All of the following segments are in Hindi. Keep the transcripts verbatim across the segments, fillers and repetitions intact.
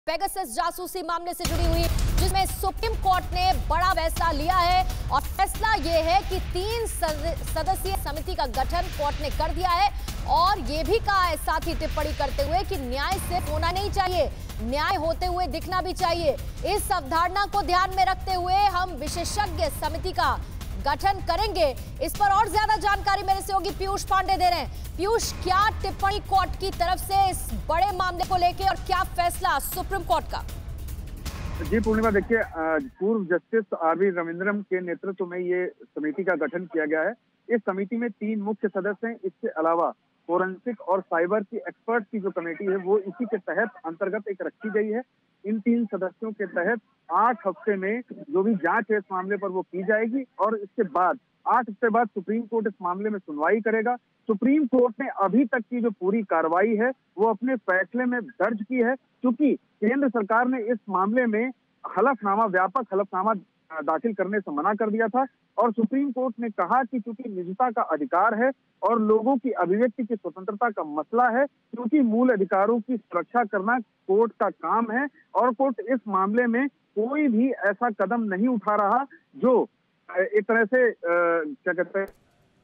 पेगासस जासूसी मामले से जुड़ी हुई, जिसमें सुप्रीम कोर्ट ने बड़ा फैसला लिया है और फैसला यह है कि तीन सदस्यीय समिति का गठन कोर्ट ने कर दिया है और यह भी कहा है साथ ही टिप्पणी करते हुए कि न्याय सिर्फ होना नहीं चाहिए, न्याय होते हुए दिखना भी चाहिए। इस अवधारणा को ध्यान में रखते हुए हम विशेषज्ञ समिति का गठन करेंगे। इस पर और ज्यादा जानकारी मेरे से होगी, पीयूष पांडे दे रहे हैं। पीयूष, क्या टिप्पणी कोर्ट की तरफ से इस बड़े मामले को लेकर और क्या फैसला सुप्रीम कोर्ट का? जी पूर्णिमा, देखिए पूर्व जस्टिस आर वी रविंद्रम के नेतृत्व में ये समिति का गठन किया गया है। इस समिति में तीन मुख्य सदस्य हैं। इसके अलावा फोरेंसिक और साइबर की एक्सपर्ट की जो कमेटी है वो इसी के तहत अंतर्गत एक रखी गई है। इन तीन सदस्यों के तहत आठ हफ्ते में जो भी जांच है इस मामले पर वो की जाएगी और इसके बाद आठ हफ्ते बाद सुप्रीम कोर्ट इस मामले में सुनवाई करेगा। सुप्रीम कोर्ट ने अभी तक की जो पूरी कार्रवाई है वो अपने फैसले में दर्ज की है, क्योंकि केंद्र सरकार ने इस मामले में हलफनामा व्यापक हलफनामा दाखिल करने से मना कर दिया था और सुप्रीम कोर्ट ने कहा कि चूंकि निजता का अधिकार है और लोगों की अभिव्यक्ति की स्वतंत्रता का मसला है, क्योंकि मूल अधिकारों की सुरक्षा करना कोर्ट का काम है और कोर्ट इस मामले में कोई भी ऐसा कदम नहीं उठा रहा जो एक तरह से आ, क्या कहते हैं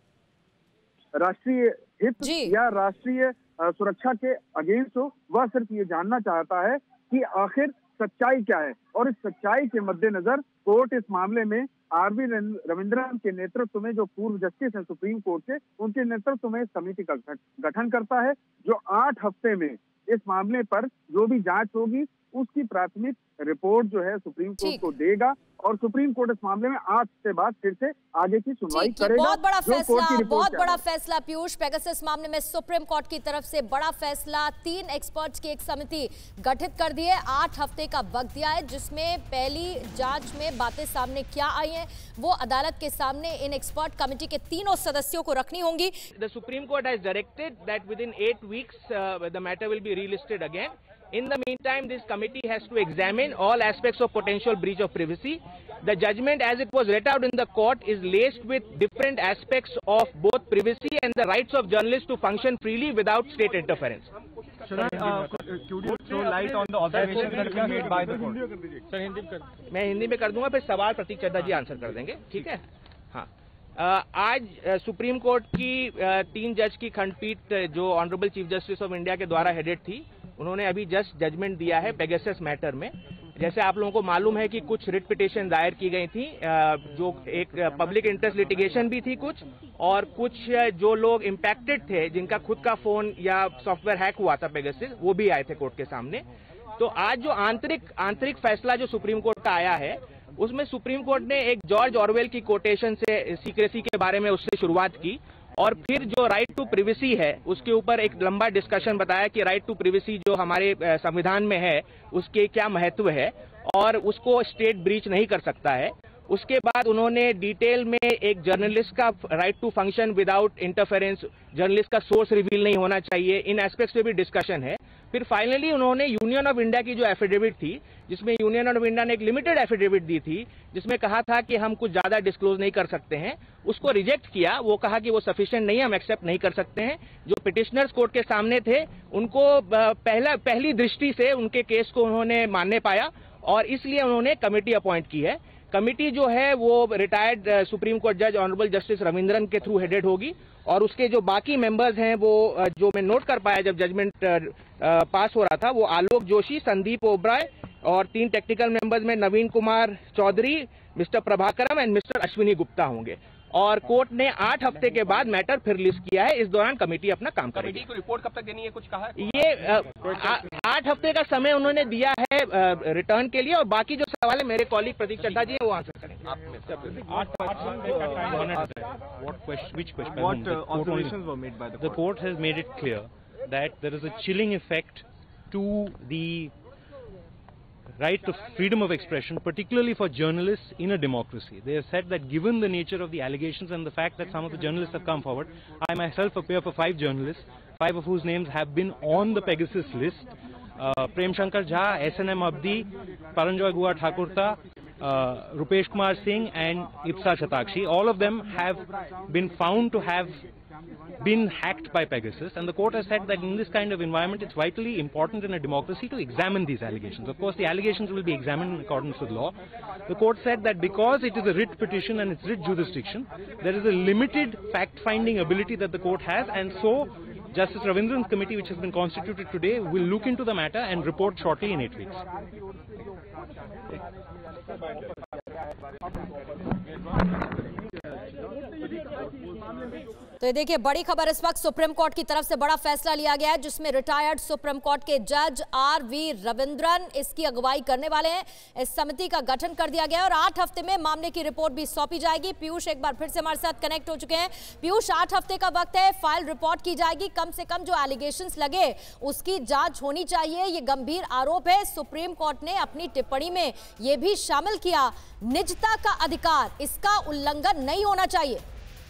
राष्ट्रीय हित या राष्ट्रीय सुरक्षा के अगेंस्ट हो। वह सिर्फ ये जानना चाहता है कि आखिर सच्चाई क्या है और इस सच्चाई के मद्देनजर कोर्ट इस मामले में आर वी रविंद्रन के नेतृत्व में जो पूर्व जस्टिस हैं सुप्रीम कोर्ट के, उनके नेतृत्व में समिति का गठन करता है जो आठ हफ्ते में इस मामले पर जो भी जांच होगी उसकी प्राथमिक रिपोर्ट जो है सुप्रीम कोर्ट को देगा और सुप्रीम कोर्ट इस मामले में आठ से बाद फिर से आगे की सुनवाई करेगा। बहुत बड़ा फैसला, बहुत बड़ा फैसला पीयूष। पेगासस मामले में सुप्रीम कोर्ट की तरफ से बड़ा फैसला, तीन एक्सपर्ट्स की एक समिति गठित कर दी है, आठ हफ्ते का वक्त दिया है, जिसमें पहली जांच में बातें सामने क्या आई हैं वो अदालत के सामने इन एक्सपर्ट कमेटी के तीनों सदस्यों को रखनी होंगी। The supreme court has directed that within eight weeks the matter will be relisted again. In the meantime, this committee has to examine all aspects of potential breach of privacy. The judgment, as it was read out in the court, is laced with different aspects of both privacy and the rights of journalists to function freely without state interference. Should I, uh, could you throw light on the observations that have been made by the court? Sir, Hindi में कर मैं हिंदी में कर दूंगा, फिर सवाल प्रतीक चड्ढा जी आंसर कर देंगे, ठीक है? हाँ, आज सुप्रीम कोर्ट की तीन जज की खंडपीठ जो honourable chief justice of India के द्वारा हेडेड थी, उन्होंने अभी जस्ट जजमेंट दिया है पेगासस मैटर में। जैसे आप लोगों को मालूम है कि कुछ रिट पिटीशन दायर की गई थी, जो एक पब्लिक इंटरेस्ट लिटिगेशन भी थी कुछ, और कुछ जो लोग इम्पैक्टेड थे जिनका खुद का फोन या सॉफ्टवेयर हैक हुआ था पेगासस, वो भी आए थे कोर्ट के सामने। तो आज जो आंतरिक आंतरिक फैसला जो सुप्रीम कोर्ट का आया है उसमें सुप्रीम कोर्ट ने एक जॉर्ज ऑरवेल की कोटेशन से सीक्रेसी के बारे में उससे शुरुआत की और फिर जो राइट टू प्रिवेसी है उसके ऊपर एक लंबा डिस्कशन बताया कि राइट टू प्रिवेसी जो हमारे संविधान में है उसके क्या महत्व है और उसको स्टेट ब्रीच नहीं कर सकता है। उसके बाद उन्होंने डिटेल में एक जर्नलिस्ट का right to function without interference, journalist का सोर्स रिवील नहीं होना चाहिए, इन एस्पेक्ट्स पे भी डिस्कशन है। फिर फाइनली उन्होंने यूनियन ऑफ इंडिया की जो एफिडेविट थी, जिसमें यूनियन ऑफ इंडिया ने एक लिमिटेड एफिडेविट दी थी जिसमें कहा था कि हम कुछ ज्यादा डिस्क्लोज नहीं कर सकते हैं, उसको रिजेक्ट किया। वो कहा कि वो सफिशिएंट नहीं है, हम एक्सेप्ट नहीं कर सकते हैं। जो पिटिशनर्स कोर्ट के सामने थे उनको पहला पहली दृष्टि से उनके केस को उन्होंने मानने पाया और इसलिए उन्होंने कमेटी अपॉइंट की है। कमेटी जो है वो रिटायर्ड सुप्रीम कोर्ट जज ऑनरेबल जस्टिस रविंद्रन के थ्रू हेडेड होगी और उसके जो बाकी मेंबर्स हैं वो जो मैं नोट कर पाया जब जजमेंट पास हो रहा था, वो आलोक जोशी, संदीप ओबराय और तीन टेक्निकल मेंबर्स में Naveen Kumar Chaudhary, mister Prabhakaram and mister Ashwini Gupta होंगे। और कोर्ट ने आठ हफ्ते के बाद मैटर फिर लिस्ट किया है। इस दौरान कमेटी अपना काम करेगी। कमेटी को रिपोर्ट कब तक देनी है, कुछ कहा? ये आठ हफ्ते का समय उन्होंने दिया है रिटर्न के लिए और बाकी जो सवाल है मेरे कॉलीग प्रतीक चड्ढा जी है वो आंसर करेंगे। The court has made it clear that there is a chilling effect to the right of freedom of expression, particularly for journalists in a democracy. They have said that given the nature of the allegations and the fact that some of the journalists have come forward, I myself appear for five journalists, five of whose names have been on the Pegasus list. Uh, Prem Shankar Jha, S N M Abdi, Paranjoy Gua Thakurta, uh, Rupesh Kumar Singh and Ipsa Chatakshi. All of them have been found to have been hacked by Pegasus, and the court has said that in this kind of environment it's vitally important in a democracy to examine these allegations. Of course, the allegations will be examined in accordance with law. The court said that because it is a writ petition and it's writ jurisdiction, there is a limited fact-finding ability that the court has, and so Justice Ravindran's committee, which has been constituted today, will look into the matter and report shortly in eight weeks. तो ये देखिए, बड़ी खबर इस वक्त सुप्रीम कोर्ट की तरफ से बड़ा फैसला लिया गया है, जिसमें रिटायर्ड सुप्रीम कोर्ट के जज आर वी रविंद्रन इसकी अगुवाई करने वाले हैं। इस समिति का गठन कर दिया गया है और आठ हफ्ते में मामले की रिपोर्ट भी सौंपी जाएगी। पीयूष एक बार फिर से हमारे साथ कनेक्ट हो चुके हैं। पीयूष, आठ हफ्ते का वक्त है, फाइल रिपोर्ट की जाएगी। कम से कम जो एलिगेशंस लगे उसकी जांच होनी चाहिए। ये गंभीर आरोप है। सुप्रीम कोर्ट ने अपनी टिप्पणी में यह भी शामिल किया, निजता का अधिकार, इसका उल्लंघन नहीं होना चाहिए।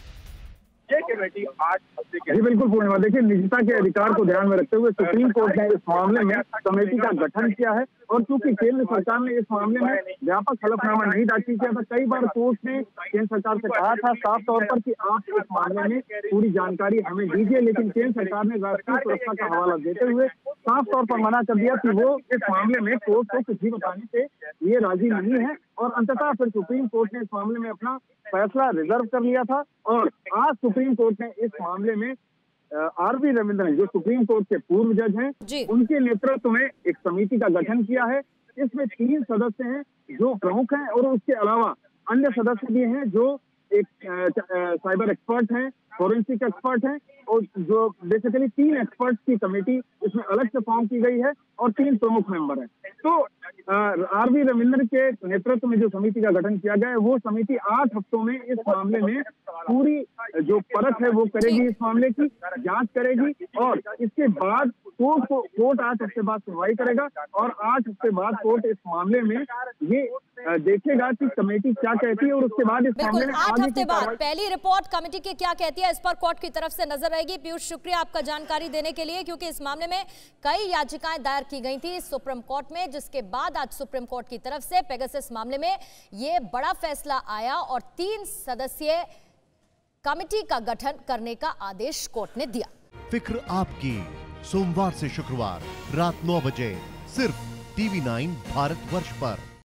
जी बिल्कुल पूर्णिमा, देखिए निजता के अधिकार को ध्यान में रखते हुए सुप्रीम कोर्ट ने इस मामले में कमेटी का गठन किया है और चूंकि केंद्र सरकार ने इस मामले में व्यापक हलफनामा नहीं दाखिल किया था, कई बार कोर्ट ने केंद्र सरकार से कहा था साफ तौर पर कि आप इस मामले में पूरी जानकारी हमें दीजिए, लेकिन केंद्र सरकार ने राष्ट्रीय सुरक्षा का हवाला देते हुए साफ तौर पर मना कर दिया कि वो इस मामले में कोर्ट को कुछ भी बताने से ये राजी नहीं है। और अंततः फिर सुप्रीम कोर्ट ने इस मामले में अपना फैसला रिजर्व कर लिया था और आज सुप्रीम कोर्ट ने इस मामले में आर वी रविंद्रन, जो सुप्रीम कोर्ट के पूर्व जज हैं, उनके नेतृत्व में एक समिति का गठन किया है। इसमें तीन सदस्य हैं जो प्रमुख हैं और उसके अलावा अन्य सदस्य भी हैं जो एक साइबर एक्सपर्ट हैं, फोरेंसिक एक्सपर्ट हैं और जो बेसिकली तीन एक्सपर्ट्स की कमेटी इसमें अलग से फॉर्म की गई है और तीन प्रमुख मेंबर हैं। तो आर वी रविंद्रन के नेतृत्व में जो समिति का गठन किया गया है, वो समिति आठ हफ्तों में इस मामले में पूरी जो परख है वो करेगी, इस मामले की जांच करेगी और इसके बाद कोर्ट को कोर्ट आठ हफ्ते बाद सुनवाई करेगा और आठ हफ्ते बाद कोर्ट इस मामले में ये देखेगा कि कमेटी क्या कहती है और उसके बाद इस मामले में आठ हफ्ते बाद पहली रिपोर्ट कमेटी की क्या कहती है, इस पर कोर्ट की तरफ से नजर रहेगी। पीयूष, शुक्रिया आपका जानकारी देने के लिए, क्योंकि इस मामले में कई याचिकाएं दायर की गई थी सुप्रीम कोर्ट में, जिसके बाद आज सुप्रीम कोर्ट की तरफ से पेगासस मामले में ये बड़ा फैसला आया और तीन सदस्यीय कमेटी का गठन करने का आदेश कोर्ट ने दिया। फिक्र आपकी, सोमवार से शुक्रवार रात नौ बजे सिर्फ टीवी नाइन भारतवर्ष पर।